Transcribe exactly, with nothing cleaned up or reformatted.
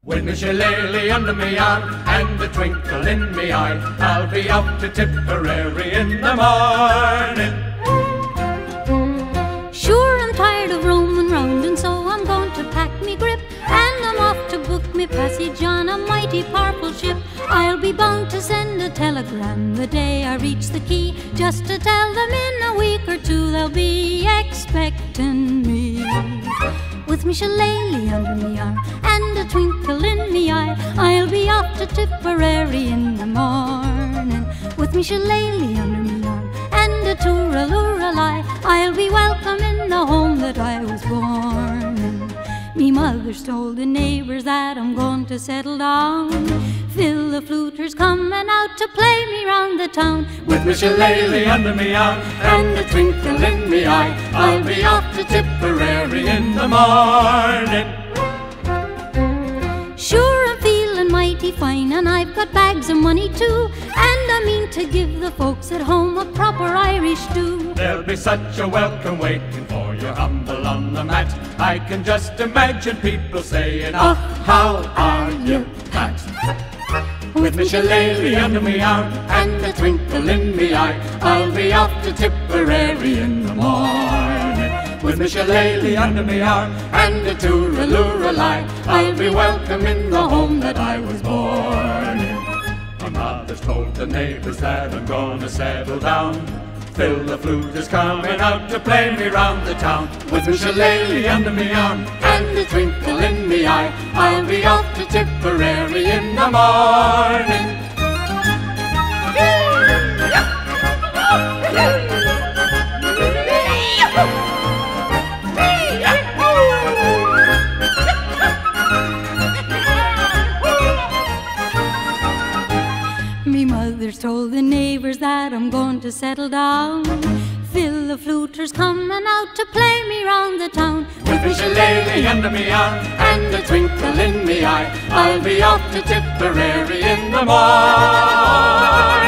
With me shillelagh under me arm and a twinkle in me eye, I'll be off to Tipperary in the morning. Sure, I'm tired of roaming round, and so I'm going to pack me grip, and I'm off to book me passage on a mighty powerful ship. I'll be bound to send a telegram the day I reach the quay, just to tell them in a week or two they'll be expecting me. With me shillelagh under me arm and a twinkle in me eye, I'll be off to Tipperary in the morning. With me shillelagh under me arm and a tooralooralai, I'll be welcome in the home that I was born in. Me mother's told the neighbours that I'm going to settle down. Phil the fluter's coming out to play me round the town. With me shillelagh under me arm and a twinkle in me eye, I'll be off to Tipperary in the morning. Sure, I'm feeling mighty fine, and I've got bags of money too, and I mean to give the folks at home a proper Irish stew. There'll be such a welcome waiting for you humble on the mat. I can just imagine people saying, "Oh, how are you, Pat?" With me shillelagh under me arm and a twinkle in me eye, I'll be off to Tipperary in the morning. With me shillelagh under me arm and a tooralooralai, I'll be welcome in the home that I was born in. My mother's told the neighbours that I'm gonna settle down. Phil the flute is coming out to play me round the town. With me shillelagh under me arm and a twinkle in me eye, I'll be off to Tipperary in the morning. Me mother's told the neighbours that I'm going to settle down. Phil the fluter's coming out to play me round the town. With me shillelagh under me arm and a twinkle in me eye, I'll be off to Tipperary in the morning.